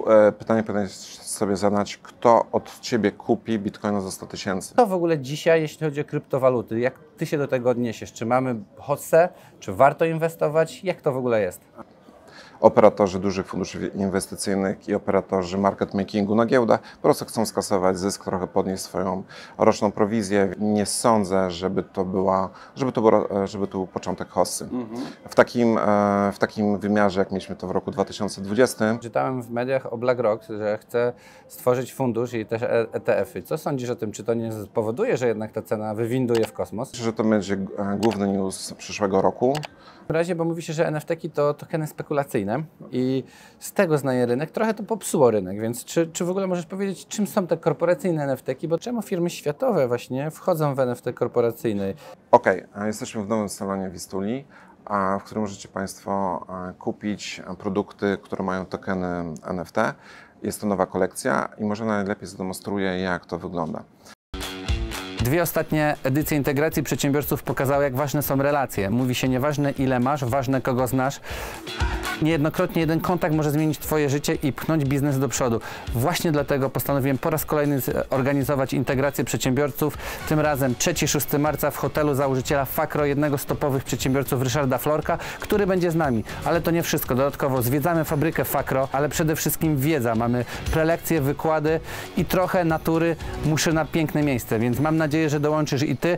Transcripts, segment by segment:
pytanie powinieneś sobie zadać, kto od Ciebie kupi bitcoina za 100 000? To w ogóle dzisiaj, jeśli chodzi o kryptowaluty, jak Ty się do tego odniesiesz? Czy mamy hossę? Czy warto inwestować? Jak to w ogóle jest? Operatorzy dużych funduszy inwestycyjnych i operatorzy market makingu na giełdach po prostu chcą skasować zysk, trochę podnieść swoją roczną prowizję. Nie sądzę, żeby to był początek hossy. W takim wymiarze, jak mieliśmy to w roku 2020. Czytałem w mediach o BlackRock, że chce stworzyć fundusz i też ETF-y. Co sądzisz o tym? Czy to nie spowoduje, że jednak ta cena wywinduje w kosmos? Myślę, że to będzie główny news przyszłego roku. W razie, bo mówi się, że NFT-ki to tokeny spekulacyjne i z tego znaje rynek, trochę to popsuło rynek, więc czy w ogóle możesz powiedzieć, czym są te korporacyjne NFT-ki, bo czemu firmy światowe właśnie wchodzą w NFT korporacyjne? Jesteśmy w nowym salonie w Istuli, w którym możecie Państwo kupić produkty, które mają tokeny NFT. Jest to nowa kolekcja i może najlepiej zademonstruję, jak to wygląda. Dwie ostatnie edycje integracji przedsiębiorców pokazały, jak ważne są relacje. Mówi się, nieważne ile masz, ważne kogo znasz. Niejednokrotnie jeden kontakt może zmienić Twoje życie i pchnąć biznes do przodu. Właśnie dlatego postanowiłem po raz kolejny organizować integrację przedsiębiorców. Tym razem 3-6 marca w hotelu założyciela Fakro, jednego z topowych przedsiębiorców Ryszarda Florka, który będzie z nami. Ale to nie wszystko. Dodatkowo zwiedzamy fabrykę Fakro, ale przede wszystkim wiedza. Mamy prelekcje, wykłady i trochę natury. Muszę na piękne miejsce, więc mam nadzieję, że dołączysz i Ty.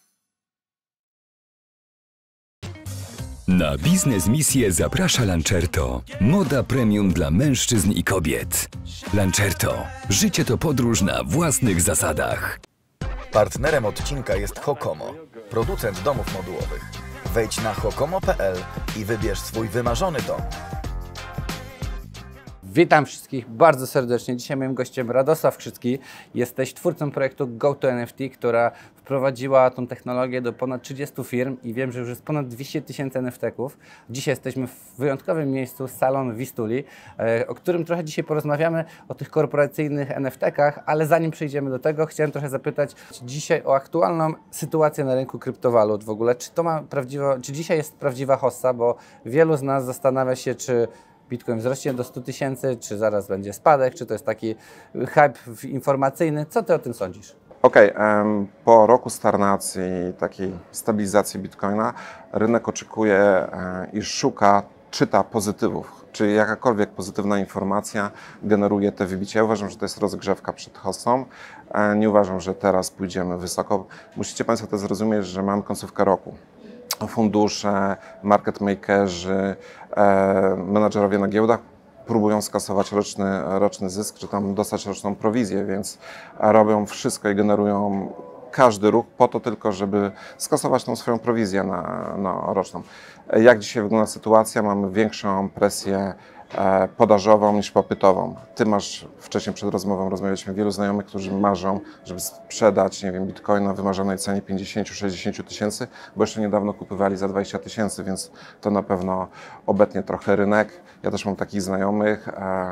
Na biznes misję zaprasza Lancerto. Moda premium dla mężczyzn i kobiet. Lancerto. Życie to podróż na własnych zasadach. Partnerem odcinka jest Hokomo, producent domów modułowych. Wejdź na hokomo.pl i wybierz swój wymarzony dom. Witam wszystkich bardzo serdecznie. Dzisiaj moim gościem Radosław Krzycki. Jesteś twórcą projektu GoToNFT, która wprowadziła tą technologię do ponad 30 firm i wiem, że już jest ponad 200 000 NFT-ków. Dzisiaj jesteśmy w wyjątkowym miejscu, salon w Istuli, o którym trochę dzisiaj porozmawiamy, o tych korporacyjnych NFT-kach, ale zanim przejdziemy do tego, chciałem trochę zapytać dzisiaj o aktualną sytuację na rynku kryptowalut w ogóle. Czy dzisiaj jest prawdziwa hossa, bo wielu z nas zastanawia się, czy Bitcoin wzrośnie do 100 000, czy zaraz będzie spadek, czy to jest taki hype informacyjny. Co Ty o tym sądzisz? Po roku stagnacji, takiej stabilizacji Bitcoina, rynek oczekuje i czyta pozytywów. Czy jakakolwiek pozytywna informacja generuje te wybicia. Ja uważam, że to jest rozgrzewka przed hossą. Nie uważam, że teraz pójdziemy wysoko. Musicie Państwo to zrozumieć, że mamy końcówkę roku. Fundusze, market makerzy, menadżerowie na giełdach próbują skasować roczny zysk, czy tam dostać roczną prowizję, więc robią wszystko i generują każdy ruch po to tylko, żeby skasować tą swoją prowizję roczną. Jak dzisiaj wygląda sytuacja? Mamy większą presję podażową niż popytową. Ty masz, wcześniej przed rozmową rozmawialiśmy, wielu znajomych, którzy marzą, żeby sprzedać, nie wiem, bitcoina w wymarzonej cenie 50-60 tysięcy, bo jeszcze niedawno kupywali za 20 000, więc to na pewno obetnie trochę rynek. Ja też mam takich znajomych.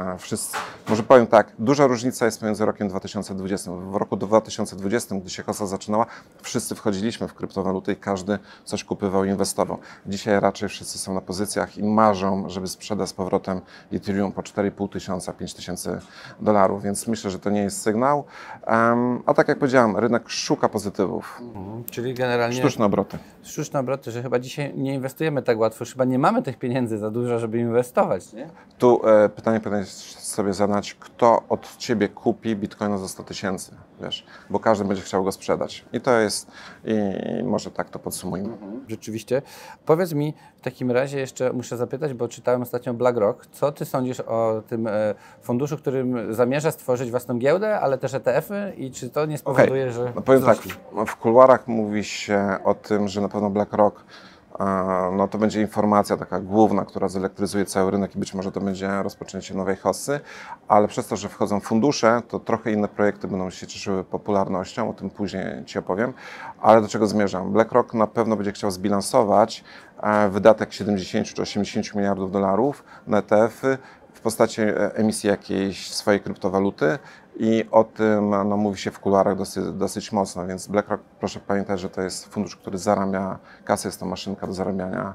Może powiem tak, duża różnica jest między rokiem 2020. W roku 2020, gdy się hossa zaczynała, wszyscy wchodziliśmy w kryptowaluty i każdy coś kupywał i inwestował. Dzisiaj raczej wszyscy są na pozycjach i marzą, żeby sprzedać z powrotem Ethereum po 4,5 tysiąca, 5 000 dolarów, więc myślę, że to nie jest sygnał. A tak jak powiedziałem, rynek szuka pozytywów. Czyli generalnie sztuczne obroty. Sztuczne obroty, że chyba dzisiaj nie inwestujemy tak łatwo, chyba nie mamy tych pieniędzy za dużo, żeby inwestować, nie? Tu pytanie powinieneś sobie zadać, kto od Ciebie kupi bitcoina za 100 000, wiesz, bo każdy będzie chciał go sprzedać. I to jest, i może tak to podsumujmy. Rzeczywiście. Powiedz mi w takim razie jeszcze, muszę zapytać, bo czytałem ostatnio BlackRock, co Ty sądzisz o tym funduszu, którym zamierza stworzyć własną giełdę, ale też ETF-y i czy to nie spowoduje, że powiem wzrośnie? tak, w kuluarach mówi się o tym, że na pewno BlackRock to będzie informacja taka główna, która zelektryzuje cały rynek i być może to będzie rozpoczęcie nowej hossy, ale przez to, że wchodzą fundusze, to trochę inne projekty będą się cieszyły popularnością, o tym później Ci opowiem, ale do czego zmierzam? BlackRock na pewno będzie chciał zbilansować wydatek 70 czy 80 miliardów dolarów na ETF-y w postaci emisji jakiejś swojej kryptowaluty i o tym no, mówi się w kuluarach dosyć mocno, więc BlackRock, proszę pamiętać, że to jest fundusz, który zarabia kasę, jest to maszynka do zarabiania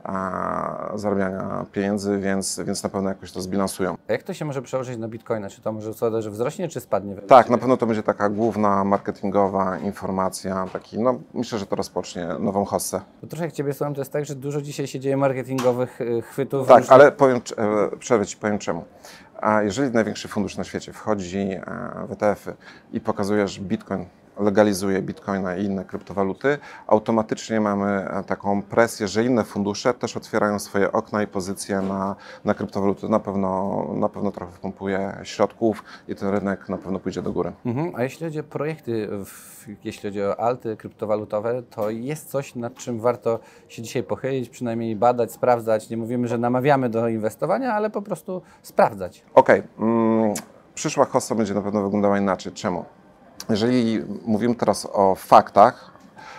pieniędzy, więc na pewno jakoś to zbilansują. A jak to się może przełożyć na Bitcoina? Czy to może spowoduje, że wzrośnie, czy spadnie? Tak, na pewno to będzie taka główna marketingowa informacja, no myślę, że to rozpocznie nową hossę. Bo trochę jak Ciebie słucham, to jest tak, że dużo dzisiaj się dzieje marketingowych chwytów. Tak, ale przerwę Ci, powiem czemu. A jeżeli największy fundusz na świecie wchodzi w ETF-y i pokazuje, że Bitcoin legalizuje Bitcoina i inne kryptowaluty, automatycznie mamy taką presję, że inne fundusze też otwierają swoje okna i pozycje na kryptowaluty. Na pewno trochę wpompuje środków i ten rynek na pewno pójdzie do góry. A jeśli chodzi o projekty, jeśli chodzi o alty kryptowalutowe, to jest coś, nad czym warto się dzisiaj pochylić, przynajmniej badać, sprawdzać. Nie mówimy, że namawiamy do inwestowania, ale po prostu sprawdzać. Okej. Przyszła hossa będzie na pewno wyglądała inaczej. Czemu? Jeżeli mówimy teraz o faktach,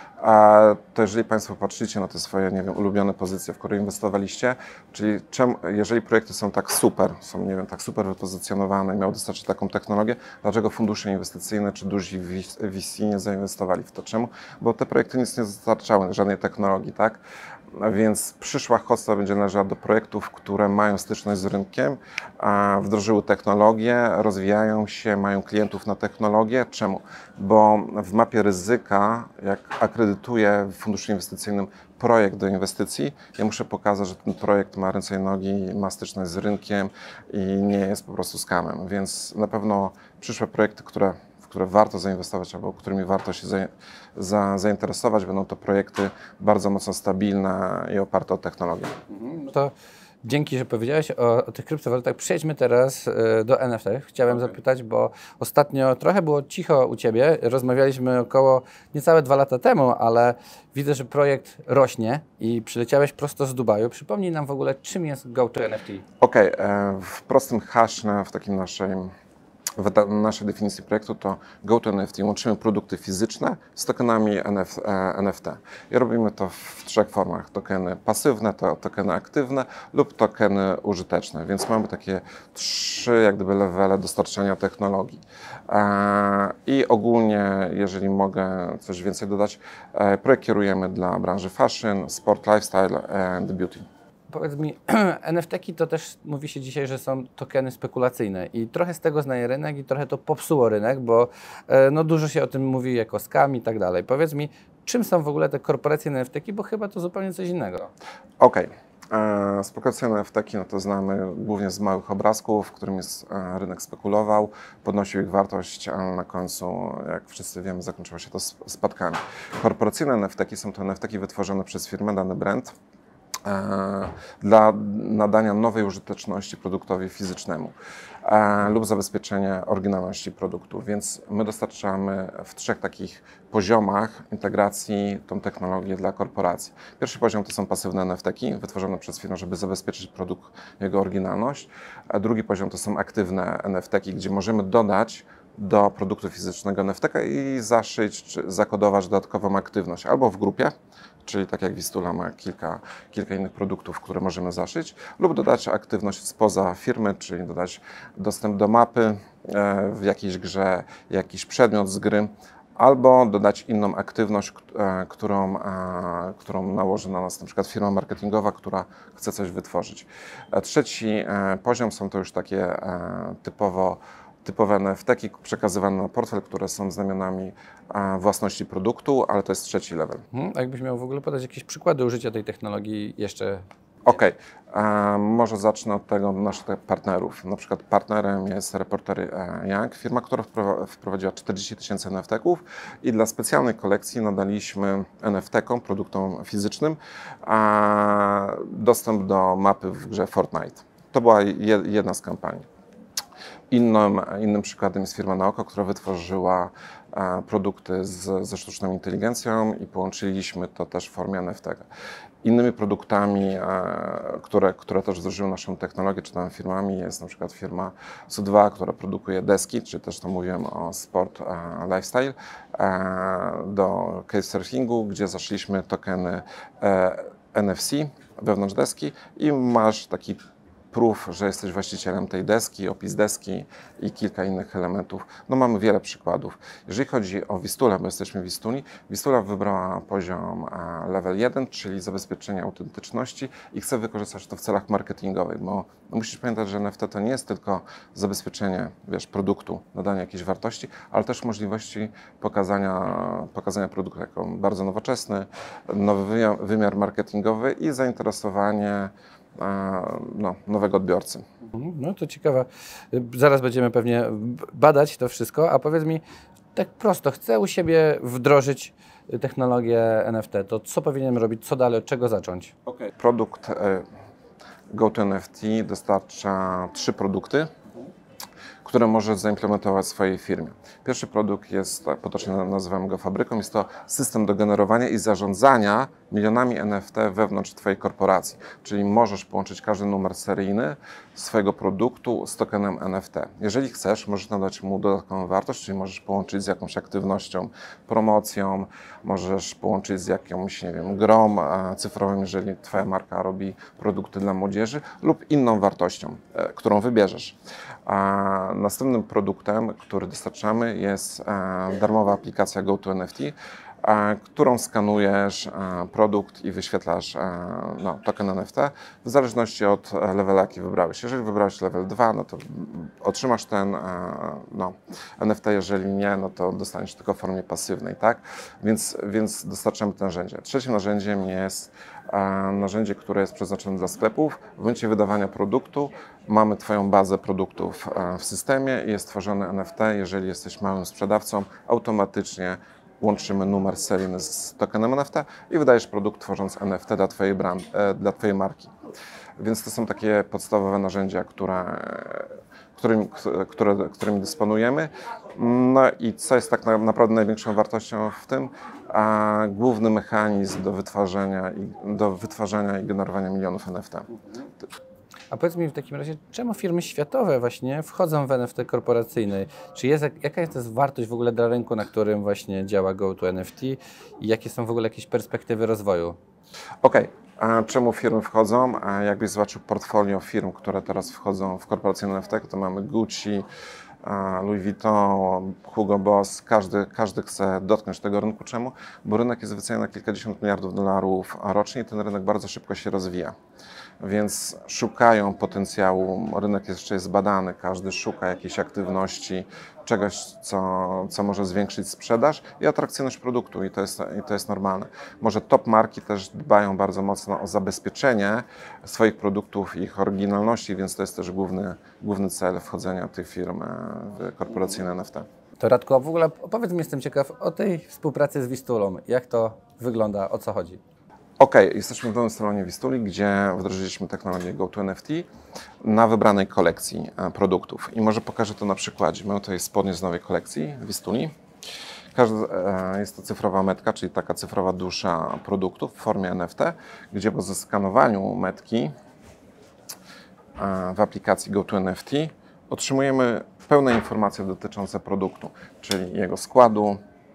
to jeżeli Państwo patrzycie na te swoje, nie wiem, ulubione pozycje, w które inwestowaliście, czyli jeżeli projekty są tak super, są, nie wiem, tak super wypozycjonowane, miały dostarczyć taką technologię, dlaczego fundusze inwestycyjne czy duzi VC nie zainwestowali w to? Czemu? Bo te projekty nic nie dostarczały, żadnej technologii, tak? Więc przyszła hossa będzie należała do projektów, które mają styczność z rynkiem, wdrożyły technologię, rozwijają się, mają klientów na technologię. Czemu? Bo w mapie ryzyka, jak akredytuję w funduszu inwestycyjnym projekt do inwestycji, ja muszę pokazać, że ten projekt ma ręce i nogi, ma styczność z rynkiem i nie jest po prostu scamem. Więc na pewno przyszłe projekty, w które warto zainwestować albo którymi warto się zainteresować, będą to projekty bardzo mocno stabilne i oparte o technologię. No to dzięki, że powiedziałeś o tych kryptowalutach. Przejdźmy teraz do NFT. Chciałem zapytać, bo ostatnio trochę było cicho u Ciebie. Rozmawialiśmy około niecałe 2 lata temu, ale widzę, że projekt rośnie i przyleciałeś prosto z Dubaju. Przypomnij nam w ogóle, czym jest GoToNFT. Okej, w prostym haśle, w takim naszej definicji projektu to GoToNFT. Łączymy produkty fizyczne z tokenami NFT. I robimy to w 3 formach. Tokeny pasywne, tokeny aktywne lub tokeny użyteczne. Więc mamy takie 3 jak gdyby levele dostarczania technologii. I ogólnie, jeżeli mogę coś więcej dodać, projekt kierujemy dla branży fashion, sport, lifestyle and beauty. Powiedz mi, NFT-ki to też mówi się dzisiaj, że są tokeny spekulacyjne i trochę z tego znaje rynek i trochę to popsuło rynek, bo no, dużo się o tym mówi jako scam i tak dalej. Powiedz mi, czym są w ogóle te korporacje NFT-ki, bo chyba to zupełnie coś innego. Okej. Spekulacyjne NFT-ki no to znamy głównie z małych obrazków, w którym rynek spekulował, podnosił ich wartość, a na końcu, jak wszyscy wiemy, zakończyło się to spadkami. Korporacyjne NFT-ki są to NFT-ki wytworzone przez firmę, dany brand, dla nadania nowej użyteczności produktowi fizycznemu lub zabezpieczenia oryginalności produktu. Więc my dostarczamy w 3 takich poziomach integracji tą technologię dla korporacji. Pierwszy poziom to są pasywne NFT-ki wytworzone przez firmę, żeby zabezpieczyć produkt, jego oryginalność. A drugi poziom to są aktywne NFT-ki, gdzie możemy dodać do produktu fizycznego NFT-ka i zaszyć czy zakodować dodatkową aktywność albo w grupie, czyli tak jak Vistula ma kilka innych produktów, które możemy zaszyć, lub dodać aktywność spoza firmy, czyli dodać dostęp do mapy w jakiejś grze, jakiś przedmiot z gry, albo dodać inną aktywność, którą nałoży na nas na przykład firma marketingowa, która chce coś wytworzyć. Trzeci poziom są to już takie typowe NFT-ki przekazywane na portfel, które są znamionami własności produktu, ale to jest 3 level. A jakbyś miał w ogóle podać jakieś przykłady użycia tej technologii jeszcze? Okej, może zacznę od tego naszych partnerów. Na przykład partnerem jest Reporter Young, firma, która wprowadziła 40 000 NFT-ków i dla specjalnej kolekcji nadaliśmy NFT-kom, produktom fizycznym, dostęp do mapy w grze Fortnite. To była jedna z kampanii. Innym przykładem jest firma Naoko, która wytworzyła produkty ze sztuczną inteligencją i połączyliśmy to też w formie NFT. Innymi produktami, które też wdrożyły naszą technologię, czy tam firmami, jest na przykład firma Su2, która produkuje deski, czy też to mówiłem o sport, lifestyle, do couchsurfingu, gdzie zaszyliśmy tokeny NFC wewnątrz deski i masz taki proof, że jesteś właścicielem tej deski, opis deski i kilka innych elementów. No mamy wiele przykładów. Jeżeli chodzi o Wistulę, bo jesteśmy w Wistuli, Wistula wybrała poziom level 1, czyli zabezpieczenie autentyczności i chce wykorzystać to w celach marketingowych, bo musisz pamiętać, że NFT to nie jest tylko zabezpieczenie, wiesz, produktu, nadanie jakiejś wartości, ale też możliwości pokazania produktu jako bardzo nowoczesny, nowy wymiar marketingowy i zainteresowanie nowego odbiorcy. No to ciekawe. Zaraz będziemy pewnie badać to wszystko, a powiedz mi tak prosto, chcę u siebie wdrożyć technologię NFT, to co powinienem robić, co dalej, od czego zacząć? Produkt GoToNFT dostarcza 3 produkty, które możesz zaimplementować w swojej firmie. Pierwszy produkt jest, potocznie nazywamy go fabryką, jest to system do generowania i zarządzania milionami NFT wewnątrz Twojej korporacji. Czyli możesz połączyć każdy numer seryjny swojego produktu z tokenem NFT. Jeżeli chcesz, możesz nadać mu dodatkową wartość, czyli możesz połączyć z jakąś aktywnością, promocją, możesz połączyć z jakąś, nie wiem, grą cyfrową, jeżeli Twoja marka robi produkty dla młodzieży, lub inną wartością, którą wybierzesz. Następnym produktem, który dostarczamy, jest darmowa aplikacja GoToNFT, którą skanujesz produkt i wyświetlasz token NFT w zależności od levela, jaki wybrałeś. Jeżeli wybrałeś level 2, no to otrzymasz ten NFT, jeżeli nie, no to dostaniesz tylko w formie pasywnej, tak? Więc dostarczamy to narzędzie. Trzecim narzędziem jest narzędzie, które jest przeznaczone dla sklepów. W momencie wydawania produktu mamy Twoją bazę produktów w systemie i jest tworzony NFT. Jeżeli jesteś małym sprzedawcą, automatycznie łączymy numer seryjny z tokenem NFT i wydajesz produkt, tworząc NFT dla Twojej marki. Więc to są takie podstawowe narzędzia, którymi dysponujemy. No i co jest tak naprawdę największą wartością w tym? Główny mechanizm do wytwarzania i generowania milionów NFT. A powiedz mi w takim razie, czemu firmy światowe właśnie wchodzą w NFT korporacyjny? Czy jaka jest wartość w ogóle dla rynku, na którym właśnie działa GoToNFT i jakie są w ogóle jakieś perspektywy rozwoju? A czemu firmy wchodzą? Jakbyś zobaczył portfolio firm, które teraz wchodzą w korporacyjne NFT, to mamy Gucci, Louis Vuitton, Hugo Boss, każdy chce dotknąć tego rynku. Czemu? Bo rynek jest wyceniany na kilkadziesiąt miliardów dolarów rocznie i ten rynek bardzo szybko się rozwija. Więc szukają potencjału, rynek jeszcze jest badany, każdy szuka jakiejś aktywności, czegoś, co może zwiększyć sprzedaż i atrakcyjność produktu i to jest normalne. Może top marki też dbają bardzo mocno o zabezpieczenie swoich produktów i ich oryginalności, więc to jest też główny cel wchodzenia tych firm w korporacyjne NFT. To Radku, a w ogóle opowiedz mi, jestem ciekaw o tej współpracy z Wistulą. Jak to wygląda, o co chodzi? Jesteśmy w nowym salonie Wistuli, gdzie wdrożyliśmy technologię GoToNFT na wybranej kolekcji produktów. I może pokażę to na przykładzie. Mamy tutaj spodnie z nowej kolekcji Wistuli. Jest to cyfrowa metka, czyli taka cyfrowa dusza produktów w formie NFT, gdzie po zeskanowaniu metki w aplikacji GoToNFT otrzymujemy pełne informacje dotyczące produktu, czyli jego składu,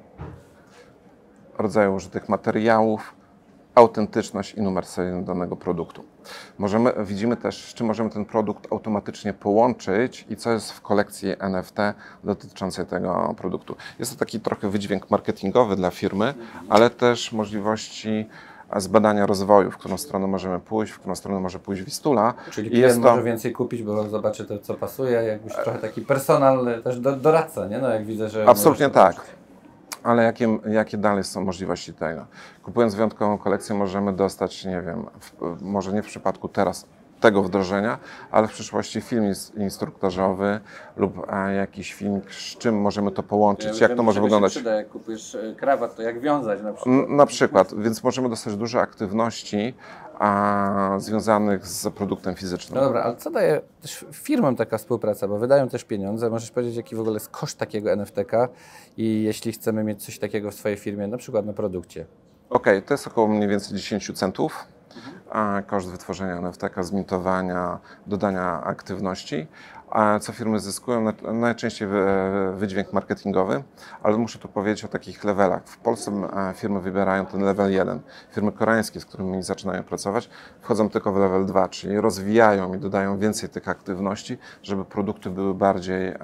rodzaju użytych materiałów, autentyczność i numer seryjny danego produktu. Widzimy też, z czym możemy ten produkt automatycznie połączyć i co jest w kolekcji NFT dotyczącej tego produktu. Jest to taki trochę wydźwięk marketingowy dla firmy, ale też możliwości zbadania rozwoju, w którą stronę możemy pójść, w którą stronę może pójść Wistula. Czyli klient może więcej kupić, bo zobaczy to, co pasuje, jakbyś trochę taki personal też doradca, nie? No jak widzę, że... Absolutnie tak. Ale jakie dalej są możliwości tego? Kupując wyjątkową kolekcję możemy dostać, nie wiem, może nie w przypadku teraz tego wdrożenia, ale w przyszłości film instruktażowy lub jakiś film, z czym możemy to połączyć, jak to może wyglądać. Się przyda, jak kupujesz krawat, to jak wiązać na przykład. Na przykład, więc możemy dostać dużo aktywności związanych z produktem fizycznym. No dobra, ale co daje też firmom taka współpraca, bo wydają też pieniądze. Możesz powiedzieć, jaki w ogóle jest koszt takiego NFT-ka i jeśli chcemy mieć coś takiego w swojej firmie, na przykład na produkcie? To jest około mniej więcej 10 centów. Koszt wytworzenia NFT-ka, zmintowania, dodania aktywności, A co firmy zyskują? Najczęściej wydźwięk marketingowy, ale muszę tu powiedzieć o takich levelach. W Polsce firmy wybierają ten level 1. Firmy koreańskie, z którymi zaczynają pracować, wchodzą tylko w level 2, czyli rozwijają i dodają więcej tych aktywności, żeby produkty były bardziej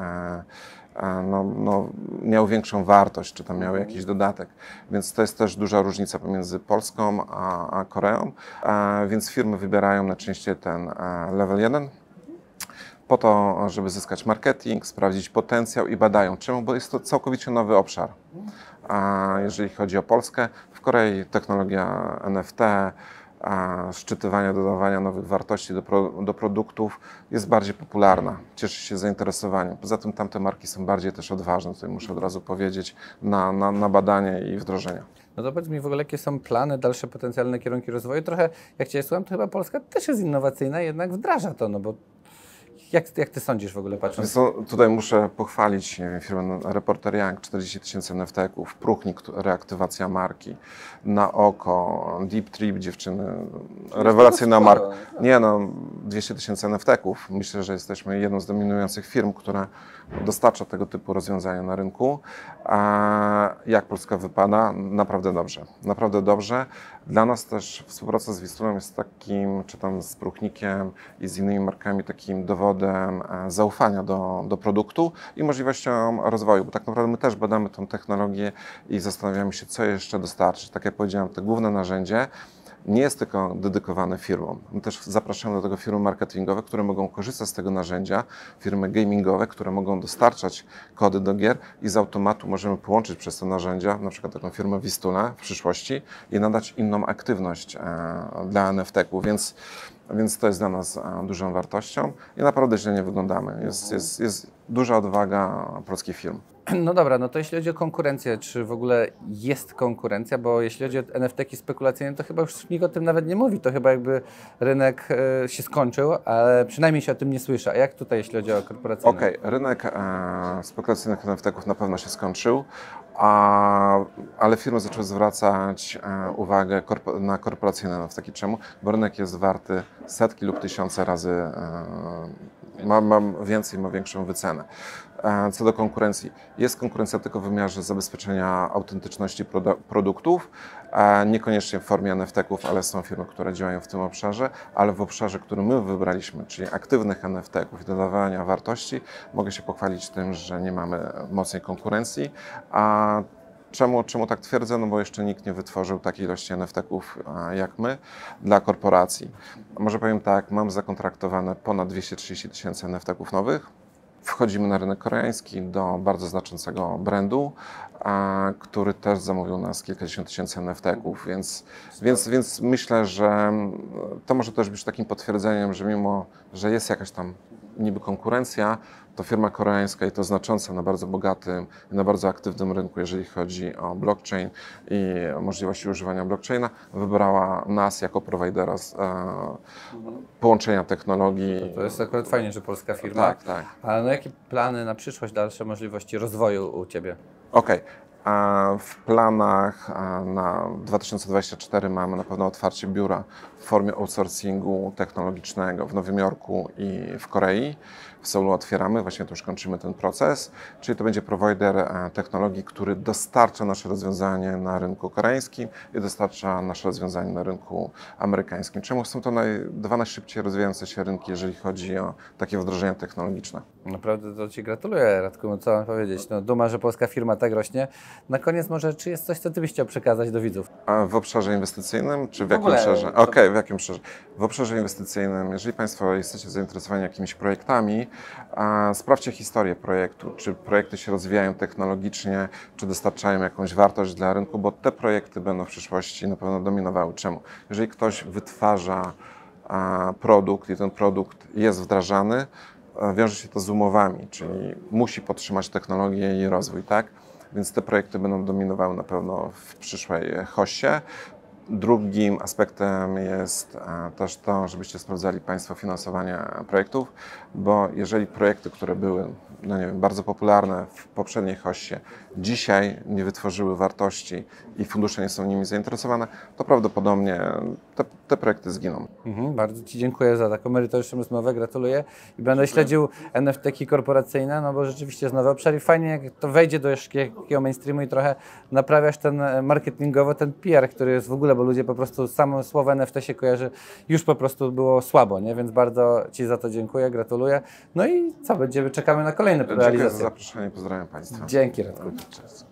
miały większą wartość, czy tam miały jakiś dodatek. Więc to jest też duża różnica pomiędzy Polską a Koreą. Więc firmy wybierają najczęściej ten level 1 po to, żeby zyskać marketing, sprawdzić potencjał i badają. Czemu? Bo jest to całkowicie nowy obszar. Jeżeli chodzi o Polskę, w Korei technologia NFT, szczytywania, dodawania nowych wartości do produktów jest bardziej popularna, cieszy się zainteresowaniem. Poza tym tamte marki są bardziej też odważne, tutaj muszę od razu powiedzieć, na badanie i wdrożenia. No to powiedz mi w ogóle, jakie są plany, dalsze potencjalne kierunki rozwoju? Trochę, jak Cię słucham, to chyba Polska też jest innowacyjna, jednak wdraża to, no bo jak Ty sądzisz w ogóle, patrząc? Tutaj muszę pochwalić, nie wiem, firmę Reporter Young, 40 000 NFT-ków, Próchnik, reaktywacja marki, Na Oko, Deep Trip, dziewczyny, rewelacyjna marka. Nie no, 200 000 NFT-ków. Myślę, że jesteśmy jedną z dominujących firm, która dostarcza tego typu rozwiązania na rynku. A jak Polska wypada? Naprawdę dobrze. Naprawdę dobrze. Dla nas też współpraca z Wistulem jest takim, czy tam z Próchnikiem i z innymi markami, takim dowodem zaufania do produktu i możliwością rozwoju, bo tak naprawdę my też badamy tą technologię i zastanawiamy się, co jeszcze dostarczyć. Tak jak powiedziałem, to główne narzędzie nie jest tylko dedykowane firmom. My też zapraszamy do tego firmy marketingowe, które mogą korzystać z tego narzędzia, firmy gamingowe, które mogą dostarczać kody do gier i z automatu możemy połączyć przez te narzędzia, na przykład taką firmę Vistula w przyszłości i nadać inną aktywność dla NFT-ków, więc to jest dla nas dużą wartością i naprawdę źle nie wyglądamy. Jest duża odwaga polskich firm. No dobra, no to jeśli chodzi o konkurencję, czy w ogóle jest konkurencja, bo jeśli chodzi o NFT-ki spekulacyjne, to chyba już nikt o tym nawet nie mówi, to chyba jakby rynek się skończył, ale przynajmniej się o tym nie słyszy. A jak tutaj, jeśli chodzi o korporacyjne? Okej, rynek spekulacyjnych NFT-ków na pewno się skończył, ale firmy zaczęły zwracać uwagę na korporacyjne NFT-ki. Czemu? Bo rynek jest warty setki lub tysiące razy, ma więcej, ma większą wycenę. Co do konkurencji, jest konkurencja tylko w wymiarze zabezpieczenia autentyczności produktów, niekoniecznie w formie NFT-ków, ale są firmy, które działają w tym obszarze, ale w obszarze, który my wybraliśmy, czyli aktywnych NFT-ków i dodawania wartości, mogę się pochwalić tym, że nie mamy mocnej konkurencji. Czemu tak twierdzę? No bo jeszcze nikt nie wytworzył takiej ilości NFT-ków jak my dla korporacji. Może powiem tak, mam zakontraktowane ponad 230 000 NFT-ków nowych. Wchodzimy na rynek koreański do bardzo znaczącego brandu, który też zamówił nas kilkadziesiąt tysięcy NFT-ków, więc myślę, że to może też być takim potwierdzeniem, że mimo, że jest jakaś tam niby konkurencja, to firma koreańska i to znacząca na bardzo bogatym i na bardzo aktywnym rynku, jeżeli chodzi o blockchain i możliwości używania blockchaina, wybrała nas jako prowajdera połączenia technologii. To jest akurat fajnie, że polska firma. Tak, tak. Ale no jakie plany na przyszłość, dalsze możliwości rozwoju u Ciebie? Okej. W planach na 2024 mamy na pewno otwarcie biura w formie outsourcingu technologicznego w Nowym Jorku i w Korei. W Seulu otwieramy, właśnie to już kończymy ten proces, czyli to będzie prowajder technologii, który dostarcza nasze rozwiązanie na rynku koreańskim i dostarcza nasze rozwiązanie na rynku amerykańskim. Czemu są to dwa najszybciej rozwijające się rynki, jeżeli chodzi o takie wdrożenia technologiczne? Naprawdę to Ci gratuluję, Radku, no co mam powiedzieć. No, duma, że polska firma tak rośnie. Na koniec może, czy jest coś, co Ty byś chciał przekazać do widzów? A w obszarze inwestycyjnym, czy w jakim ogóle, obszarze? Okej, w jakim obszarze? W obszarze inwestycyjnym, jeżeli Państwo jesteście zainteresowani jakimiś projektami, sprawdźcie historię projektu, czy projekty się rozwijają technologicznie, czy dostarczają jakąś wartość dla rynku, bo te projekty będą w przyszłości na pewno dominowały. Czemu? Jeżeli ktoś wytwarza produkt i ten produkt jest wdrażany, wiąże się to z umowami, czyli musi podtrzymać technologię i rozwój, tak? Więc te projekty będą dominowały na pewno w przyszłej hoście. Drugim aspektem jest też to, żebyście sprawdzali Państwo finansowanie projektów, bo jeżeli projekty, które były no nie wiem, bardzo popularne w poprzedniej hoście, dzisiaj nie wytworzyły wartości i fundusze nie są nimi zainteresowane, to prawdopodobnie te projekty zginą. Bardzo Ci dziękuję za taką merytoryczną rozmowę, gratuluję i będę śledził NFT-ki korporacyjne, no bo rzeczywiście jest nowy obszar i fajnie jak to wejdzie do takiego mainstreamu i trochę naprawiasz ten marketingowo, ten PR, który jest w ogóle, bo ludzie po prostu samo słowo NFT się kojarzy, już po prostu było słabo, nie? Więc bardzo Ci za to dziękuję, gratuluję. No i co, czekamy na kolejne Dziękuję za realizacje. zaproszenie, pozdrawiam Państwa. Dzięki, Radku. Cześć.